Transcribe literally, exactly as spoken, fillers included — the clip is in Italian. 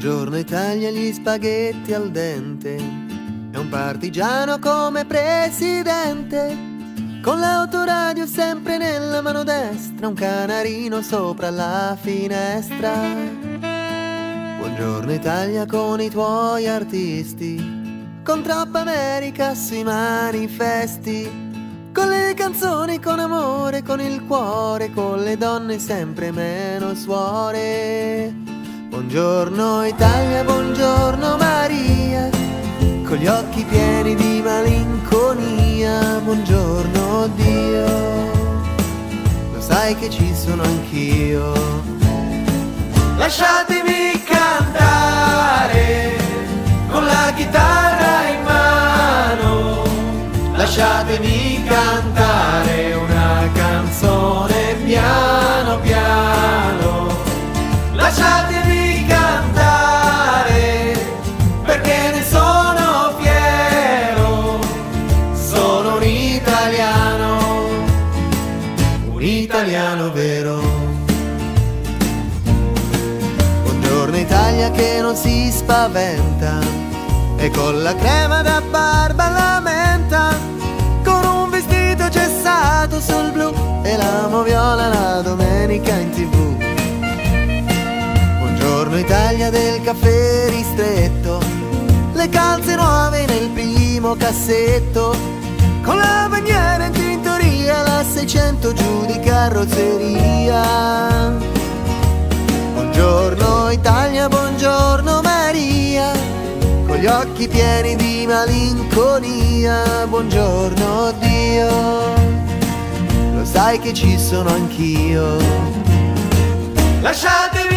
Buongiorno Italia, gli spaghetti al dente e un partigiano come presidente, con l'autoradio sempre nella mano destra, un canarino sopra la finestra. Buongiorno Italia con i tuoi artisti, con troppa America sui manifesti, con le canzoni, con amore, con il cuore, con le donne sempre meno suore. Buongiorno Italia, buongiorno Maria, con gli occhi pieni di malinconia. Buongiorno Dio, lo sai che ci sono anch'io. Lasciatemi cantare con la chitarra in mano, lasciatemi cantare una canzone piano piano. Lasciatemi cantare perché ne sono fiero, sono un italiano, un italiano vero. Buongiorno Italia che non si spaventa e con la crema da barba la menta, con un vestito gessato sul blu e la moviola la domenica in tv. Buongiorno Italia del caffè ristretto, le calze nuove nel primo cassetto, con la bandiera in tintoria, la seicento giù di carrozzeria. Buongiorno Italia, buongiorno Maria, con gli occhi pieni di malinconia. Buongiorno Dio, lo sai che ci sono anch'io. Lasciatemi